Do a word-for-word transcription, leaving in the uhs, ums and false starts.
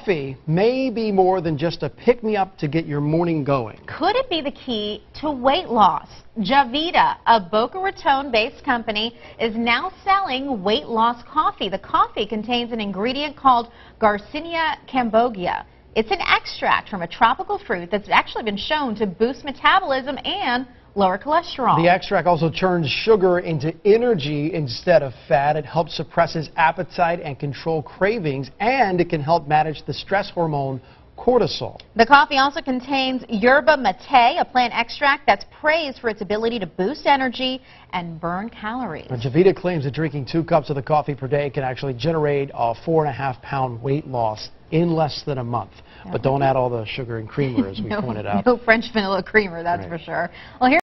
Coffee may be more than just a pick-me-up to get your morning going. Could it be the key to weight loss? Javita, a Boca Raton-based company, is now selling weight loss coffee. The coffee contains an ingredient called Garcinia cambogia. It's an extract from a tropical fruit that's actually been shown to boost metabolism and lower cholesterol. The extract also turns sugar into energy instead of fat. It helps suppresses appetite and control cravings, and it can help manage the stress hormone cortisol. The coffee also contains yerba mate, a plant extract that's praised for its ability to boost energy and burn calories. Now, Javita claims that drinking two cups of the coffee per day can actually generate a four and a half pound weight loss in less than a month. Okay. But don't add all the sugar and creamer, as we no, pointed out. No French vanilla creamer, that's right. For sure. Well, here